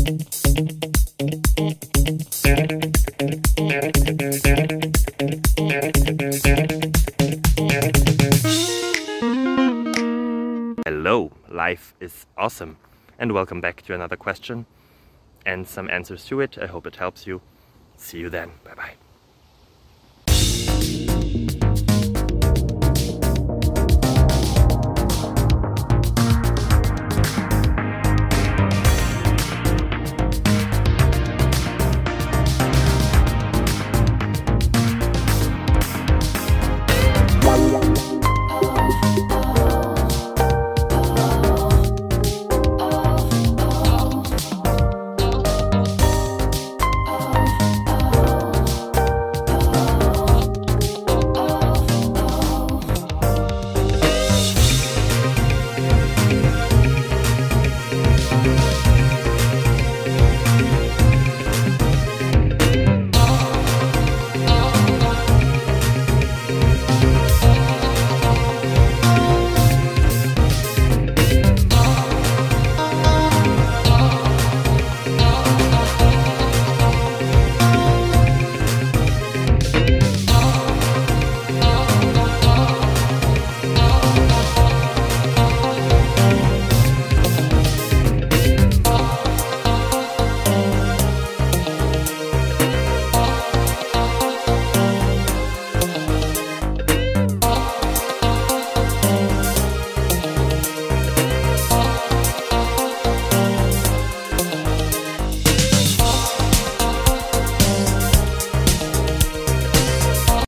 Hello, life is awesome, and welcome back to another question and some answers to it. I hope it helps you. See you then. Bye bye.